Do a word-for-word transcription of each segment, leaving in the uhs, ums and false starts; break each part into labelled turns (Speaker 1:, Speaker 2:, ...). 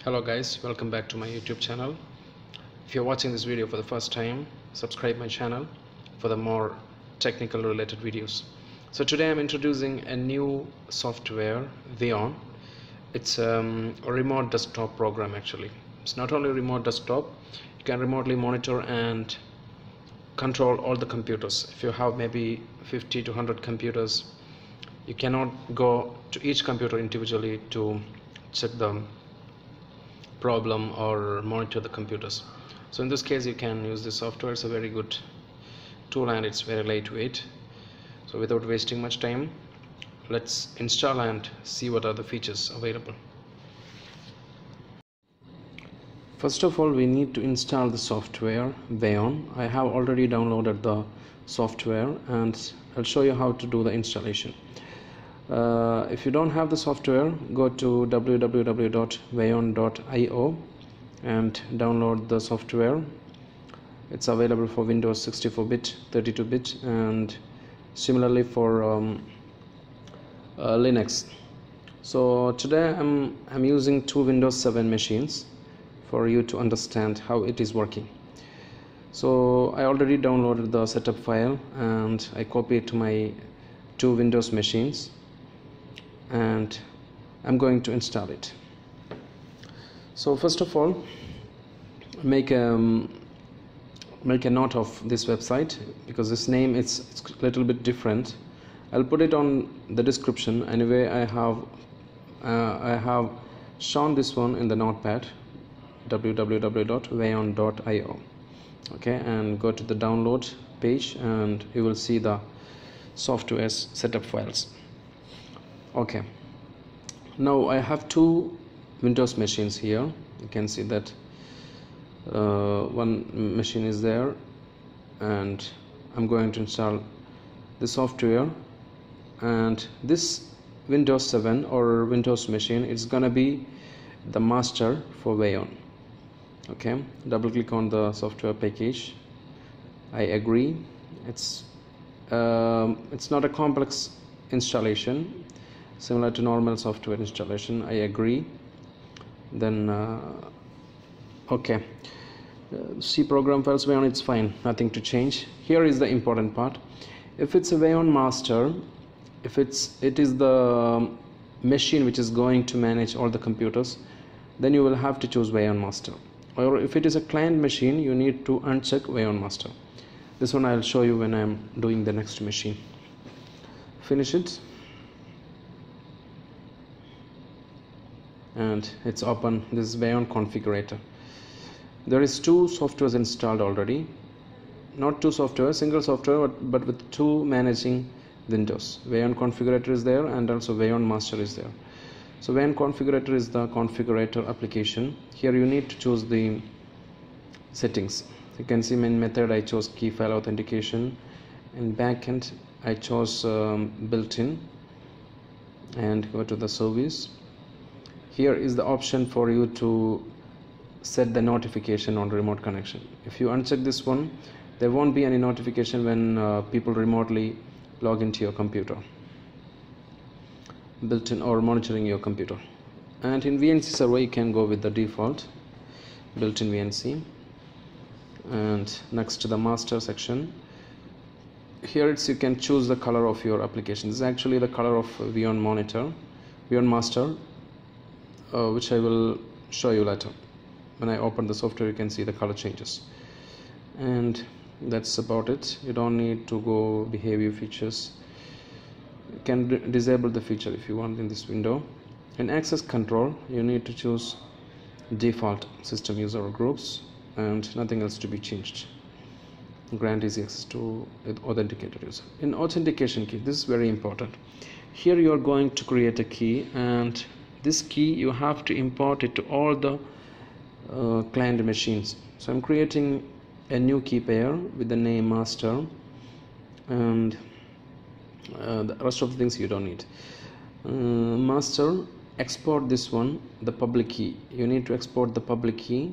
Speaker 1: Hello guys, welcome back to my YouTube channel. If you're watching this video for the first time, subscribe my channel for the more technical related videos. So today I'm introducing a new software, Veyon. It's um, a remote desktop program actually. It's not only remote desktop, you can remotely monitor and control all the computers. If you have maybe fifty to one hundred computers, you cannot go to each computer individually to check the problem or monitor the computers. So in this case you can use this software. It's a very good tool and it's very lightweight. So without wasting much time, let's install and see what are the features available. First of all, we need to install the software Veyon. I have already downloaded the software and I'll show you how to do the installation. Uh, if you don't have the software, go to w w w dot veyon dot i o and download the software. It's available for Windows sixty-four bit, thirty-two bit, and similarly for um, uh, Linux. So today I'm, I'm using two Windows seven machines for you to understand how it is working. So I already downloaded the setup file and I copied it to my two Windows machines, and I'm going to install it. So first of all, make a make a note of this website because this name is it's a little bit different. I'll put it on the description. Anyway, I have uh, I have shown this one in the notepad, w w w dot veyon dot i o. Okay, and go to the download page and you will see the software's setup files. Okay, now I have two Windows machines here. You can see that uh, one machine is there, and I'm going to install the software. And this Windows seven or Windows machine is gonna be the master for Veyon. Okay, double click on the software package. I agree. It's um, it's not a complex installation, similar to normal software installation. I agree. Then uh, okay, uh, C program files Veyon, it's fine, nothing to change. Here is the important part. If it's a Veyon master, if it's it is the machine which is going to manage all the computers, then you will have to choose Veyon master. Or if it is a client machine, you need to uncheck Veyon master. This one I'll show you when I'm doing the next machine. Finish it, and it's open. This is Veyon configurator. There is two softwares installed already, not two software, single software, but, but with two managing Windows. Veyon configurator is there and also Veyon master is there. So Veyon configurator is the configurator application. Here you need to choose the settings. You can see main method I chose key file authentication. In backend I chose um, built-in, and go to the service. Here is the option for you to set the notification on remote connection. If you uncheck this one, there won't be any notification when uh, people remotely log into your computer, built-in or monitoring your computer. And in V N C server you can go with the default built-in V N C. And next to the master section, here it's you can choose the color of your application. This is actually the color of Veyon monitor, Veyon master, uh, which I will show you later. When I open the software, you can see the color changes. And that's about it. You don't need to go behavior features. You can disable the feature if you want in this window. In access control, you need to choose default system user or groups, and nothing else to be changed. Grant easy access to authenticated user. In authentication key, this is very important. Here you are going to create a key, and this key you have to import it to all the uh, client machines. So I'm creating a new key pair with the name master, and uh, the rest of the things you don't need. Uh, master, export this one, the public key. You need to export the public key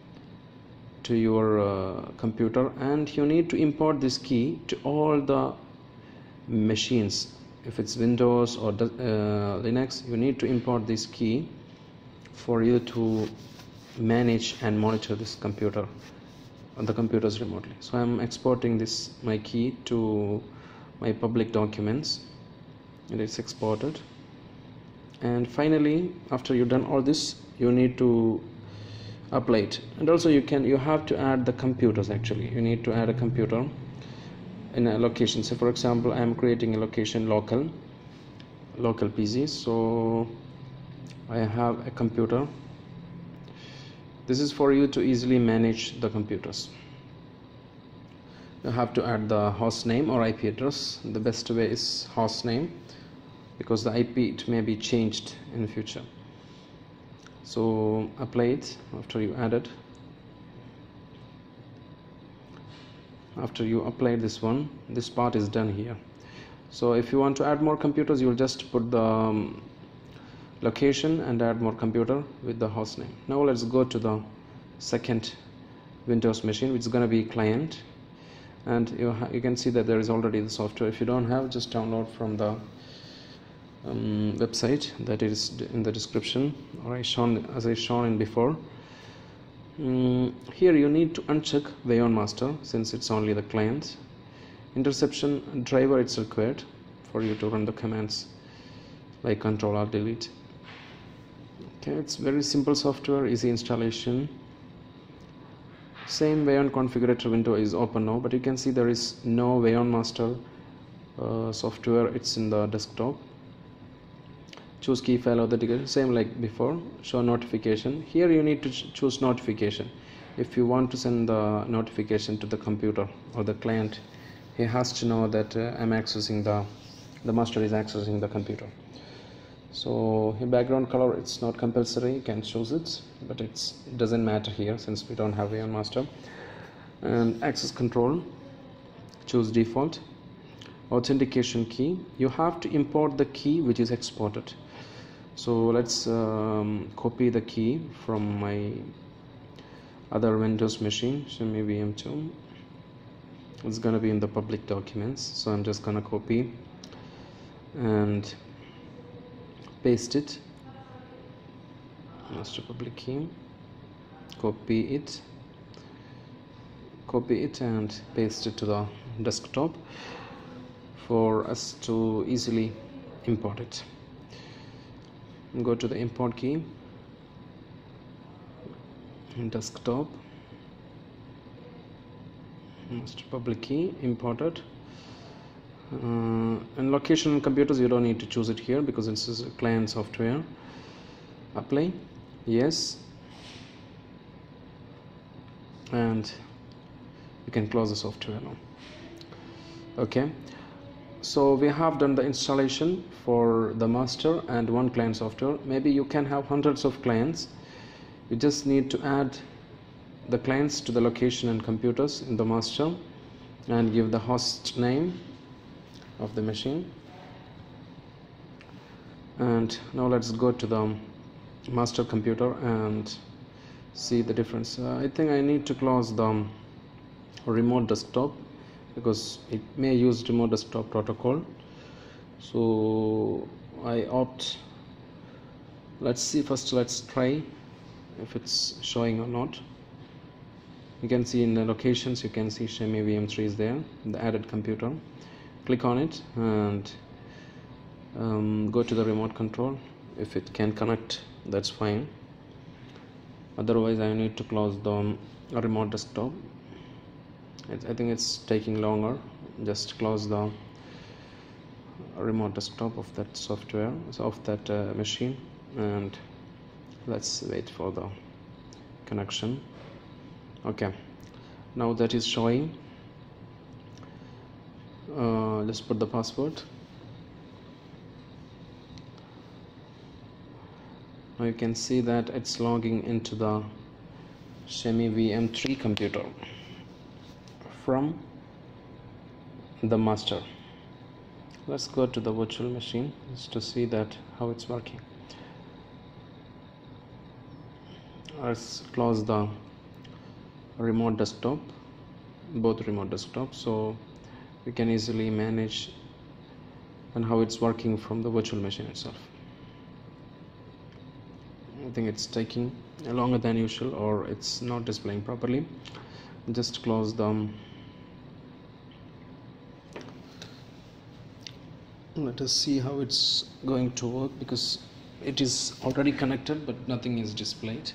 Speaker 1: to your uh, computer, and you need to import this key to all the machines. If it's Windows or uh, Linux, you need to import this key for you to manage and monitor this computer on the computers remotely. So I'm exporting this my key to my public documents, and it's exported. And finally, after you've done all this, you need to apply it. And also you can you have to add the computers. Actually, you need to add a computer in a location. So for example, I am creating a location local local P C. So I have a computer. This is for you to easily manage the computers. You have to add the host name or I P address. The best way is host name, because the I P it may be changed in the future. So apply it after you add it. After you apply this one, this part is done here. So if you want to add more computers, you will just put the um, location and add more computer with the host name. Now let's go to the second Windows machine, which is going to be client, and you, you can see that there is already the software. If you don't have, just download from the um, website that is in the description, or I shown as I shown in before. Um, here you need to uncheck Veyon master, since it's only the client. Interception driver it's required for you to run the commands like control or delete. Okay, it's very simple software, easy installation. Same Veyon configurator window is open now, but you can see there is no Veyon master uh, software. It's in the desktop. Choose key file authentication, same like before. Show notification. Here you need to ch choose notification. If you want to send the notification to the computer or the client, he has to know that uh, I'm accessing the the master is accessing the computer. So the background color, it's not compulsory, you can choose it, but it's, it doesn't matter here since we don't have Veyon master. And access control, choose default. Authentication key, you have to import the key which is exported. So let's um, copy the key from my other Windows machine, show me V M two. It's gonna be in the public documents, so I'm just gonna copy and paste it. Master public key, copy it copy it and paste it to the desktop for us to easily import it. Go to the import key, desktop, master public key, imported. Uh, and location on computers, you don't need to choose it here because this is a client software. Apply, yes, and you can close the software now. Okay, so we have done the installation for the master and one client software. Maybe you can have hundreds of clients. You just need to add the clients to the location and computers in the master and give the host name of the machine. And now let's go to the master computer and see the difference. uh, I think I need to close the remote desktop because it may use remote desktop protocol, so I opt, let's see first, let's try if it's showing or not. You can see in the locations, you can see Shemi V M three is there, the added computer. Click on it and um, go to the remote control. If it can connect, that's fine, otherwise I need to close the remote desktop. I think it's taking longer. Just close the remote desktop of that software, so of that uh, machine, and let's wait for the connection. Okay, now that is showing. Uh, let's put the password. Now you can see that it's logging into the Shemi V M three computer from the master. Let's go to the virtual machine just to see that how it's working. Let's close the remote desktop, both remote desktops, so we can easily manage and how it's working from the virtual machine itself. I think it's taking longer than usual, or it's not displaying properly. Just close the let us see how it's going to work, because it is already connected but nothing is displayed.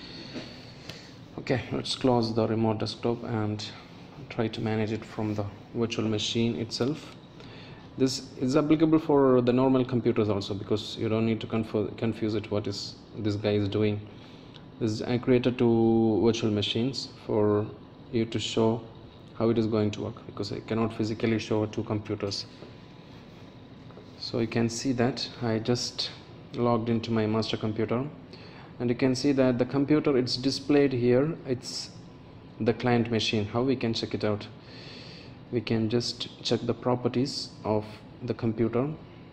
Speaker 1: Okay, let's close the remote desktop and try to manage it from the virtual machine itself. This is applicable for the normal computers also, because you don't need to conf- confuse it what is this guy is doing. This is I created two virtual machines for you to show how it is going to work, because I cannot physically show two computers. So you can see that I just logged into my master computer, and you can see that the computer it's displayed here, it's the client machine. How we can check it out? We can just check the properties of the computer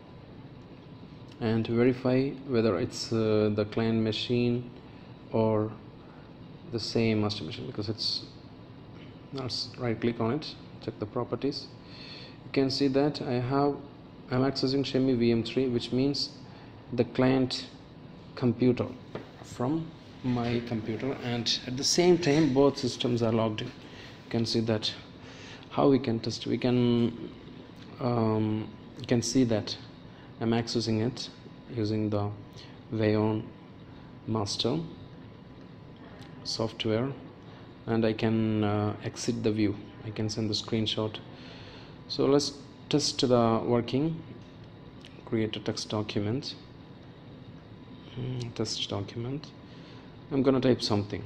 Speaker 1: and verify whether it's uh, the client machine or the same master machine, because it's let's right click on it, check the properties. You can see that I have I'm accessing Shemi V M three, which means the client computer from my computer, and at the same time both systems are logged in. You can see that. How we can test? We can um, you can see that I'm accessing it using the Veyon master software, and I can uh, exit the view. I can send the screenshot. So let's test the working. Create a text document. Mm, test document. I'm gonna type something.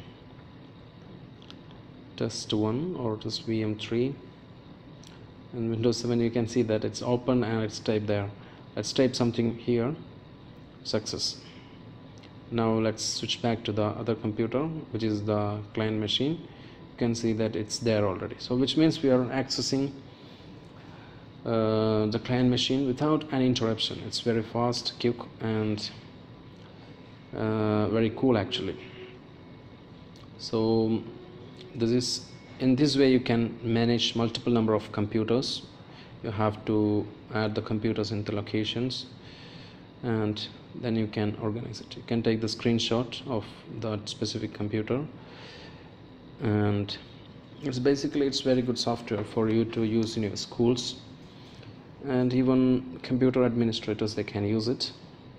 Speaker 1: Test one or test V M three. In Windows seven you can see that it's open and it's typed there. Let's type something here. Success. Now let's switch back to the other computer, which is the client machine. You can see that it's there already. So which means we are accessing uh, the client machine without an interruption. It's very fast, quick, and uh, very cool actually. So this is in this way you can manage multiple number of computers. You have to add the computers into locations, and then you can organize it. You can take the screenshot of that specific computer, and it's basically it's very good software for you to use in your schools, and even computer administrators, they can use it.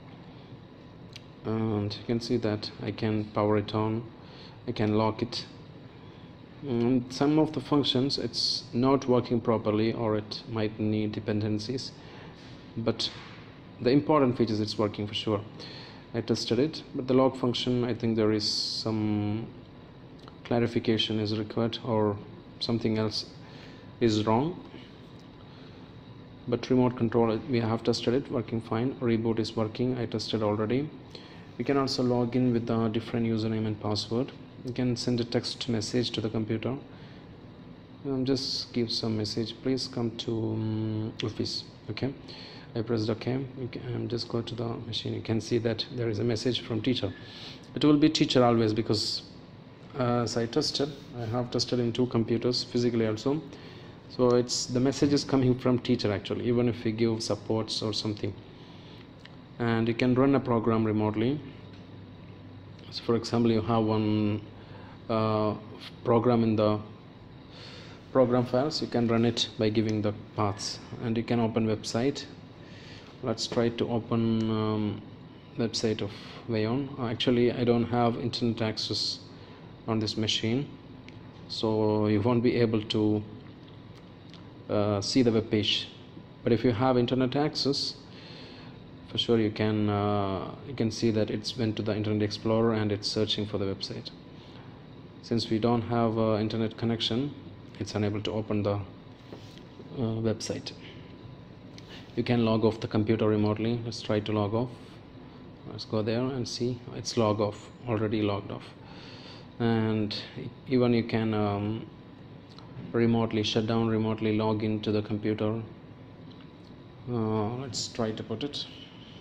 Speaker 1: And you can see that I can power it on, I can lock it. And some of the functions it's not working properly, or it might need dependencies, but the important features it's working for sure. I tested it, but the log function, I think there is some clarification is required, or something else is wrong. But remote control, we have tested it, working fine. Reboot is working, I tested already. We can also log in with a different username and password. You can send a text message to the computer. Um, just give some message, please come to um, office. Okay, I pressed OK. You can um, just go to the machine. You can see that there is a message from teacher. It will be teacher always, because uh, as I tested, I have tested in two computers physically also. So it's the message is coming from teacher actually, even if we give supports or something. And you can run a program remotely. So for example, you have one uh, program in the program files, you can run it by giving the paths, and you can open website. Let's try to open um, website of Veyon. Actually, I don't have internet access on this machine, so you won't be able to uh, see the web page. But if you have internet access, for sure you can uh, you can see that it's went to the Internet Explorer and it's searching for the website. Since we don't have uh, internet connection, it's unable to open the uh, website. You can log off the computer remotely. Let's try to log off. Let's go there and see it's log off, already logged off. And even you can um, remotely shut down, remotely log into the computer. Uh, let's try to put it.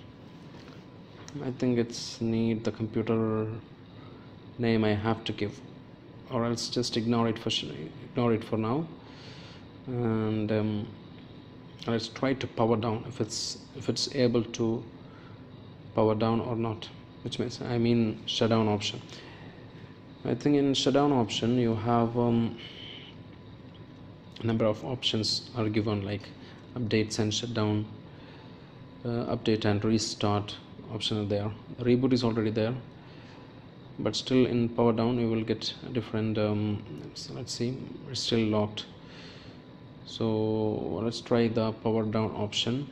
Speaker 1: I think it's need the computer name I have to give, or else just ignore it for ignore it for now. And um, let's try to power down if it's if it's able to power down or not. which means I mean shutdown option. I think in shutdown option you have um, a number of options are given, like updates and shutdown, uh, update and restart option are there. Reboot is already there, but still in power down you will get a different um, so let's see, it's still locked. So let's try the power down option.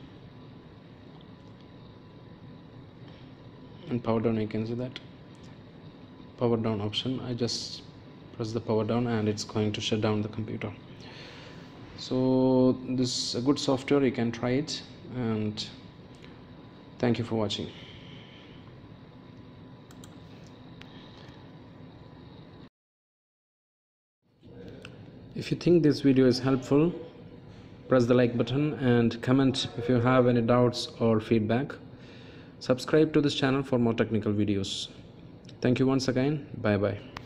Speaker 1: In power down you can see that power down option. I just press the power down and it's going to shut down the computer. So this is a good software, you can try it, and thank you for watching. If you think this video is helpful, press the like button and comment if you have any doubts or feedback. Subscribe to this channel for more technical videos. Thank you once again. Bye bye.